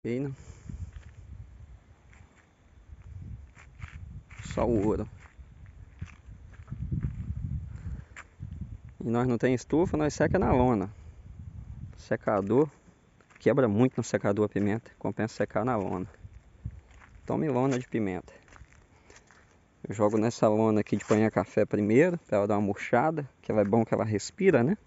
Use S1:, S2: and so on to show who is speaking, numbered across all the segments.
S1: Né? Só o ouro. E nós não tem estufa, nós seca na lona. Secador. Quebra muito no secador a pimenta. Compensa secar na lona. Tome lona de pimenta. Eu jogo nessa lona aqui de panhar café primeiro, para ela dar uma murchada, que ela é bom que ela respira, né?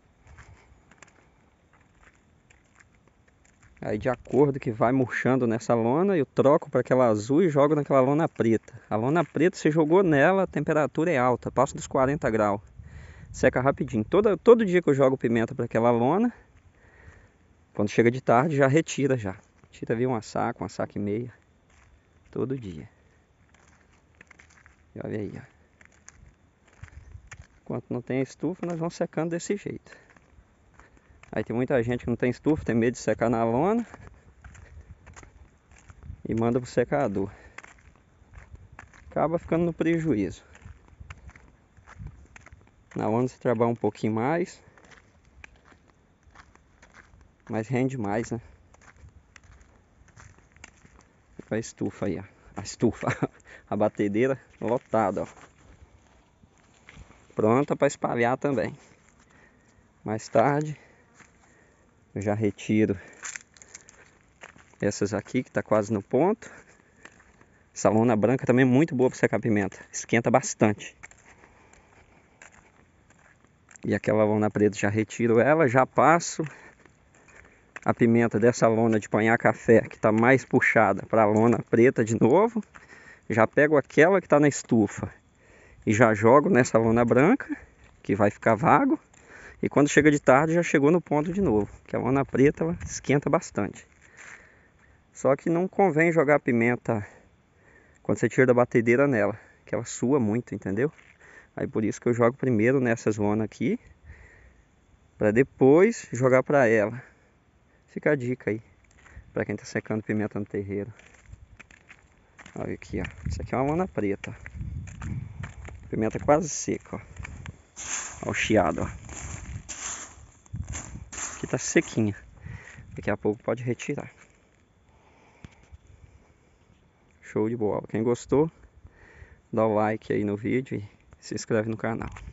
S1: Aí de acordo que vai murchando nessa lona, eu troco para aquela azul e jogo naquela lona preta. A lona preta, você jogou nela, a temperatura é alta, passa dos 40 graus. Seca rapidinho. Todo dia que eu jogo pimenta para aquela lona, quando chega de tarde já retira já. Tira ali uma saca e meia. Todo dia. E olha aí, ó. Enquanto não tem estufa, nós vamos secando desse jeito. Aí tem muita gente que não tem estufa, tem medo de secar na lona e manda pro secador. Acaba ficando no prejuízo. Na lona você trabalha um pouquinho mais, mas rende mais, né? A estufa aí, ó. A estufa, a batedeira lotada, ó. Pronta para espalhar também. Mais tarde eu já retiro essas aqui que tá quase no ponto. Essa lona branca também é muito boa para secar pimenta, esquenta bastante. E aquela lona preta já retiro ela, já passo a pimenta dessa lona de panhar café que tá mais puxada para a lona preta de novo. Já pego aquela que tá na estufa e já jogo nessa lona branca, que vai ficar vago. E quando chega de tarde já chegou no ponto de novo, que a lona preta ela esquenta bastante. Só que não convém jogar pimenta quando você tira da batedeira nela, que ela sua muito, entendeu? Aí por isso que eu jogo primeiro nessas lonas aqui, para depois jogar para ela. Fica a dica aí, para quem tá secando pimenta no terreiro. Olha aqui, ó. Isso aqui é uma lona preta. Pimenta quase seca, ó. Olha o chiado, ó. Aqui tá sequinha. Daqui a pouco pode retirar. Show de bola. Quem gostou, dá o like aí no vídeo e se inscreve no canal.